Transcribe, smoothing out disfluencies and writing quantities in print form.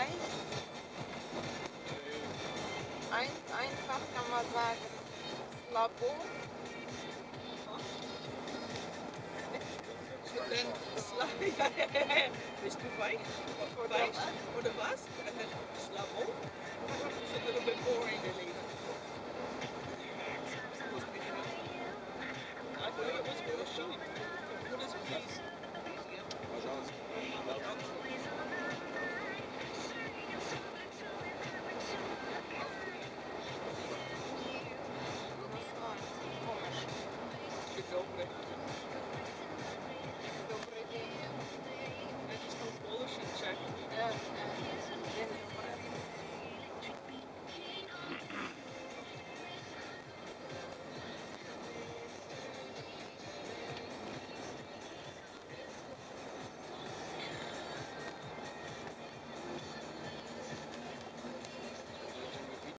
Eis. Einfach kann man sagen, Slabo. Und dann Sla ja, ja, ja, ja. Bist du weich? Oder Weich?